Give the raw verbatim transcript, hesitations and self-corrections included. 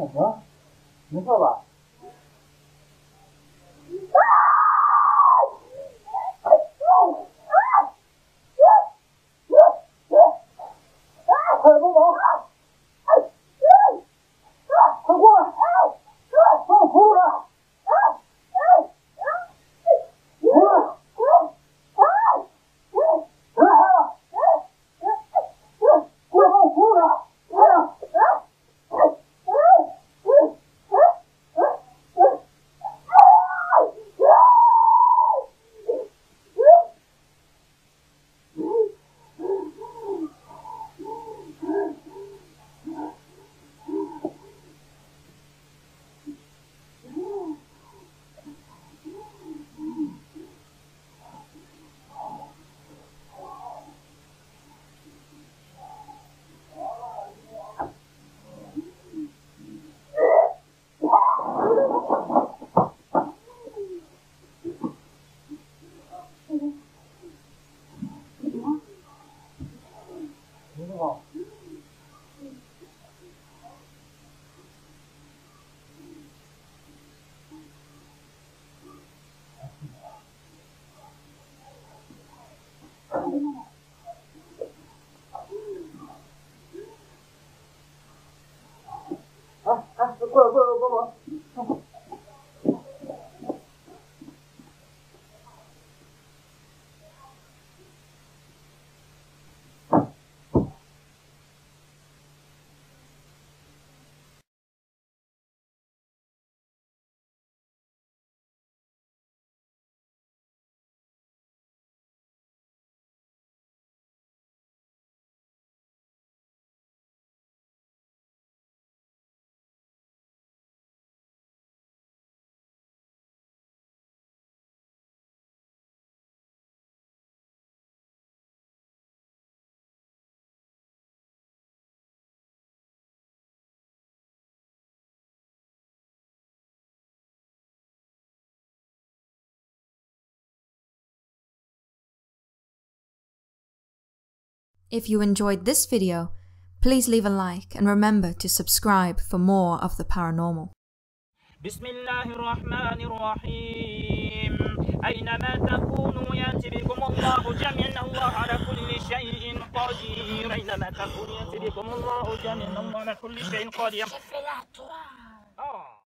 那行，没事吧？快帮忙！快过来！帮我扶着！过来！来了！过来帮我扶着！来呀！哎哎，过来过来帮忙！ If you enjoyed this video, please leave a like and remember to subscribe for more of the paranormal. بسم الله الرحمن الرحيم أينما تكونوا يأتي بكم الله جميعا الله على كل شيء قدير أينما تكونوا يأتي بكم الله جميعا الله على كل شيء قدير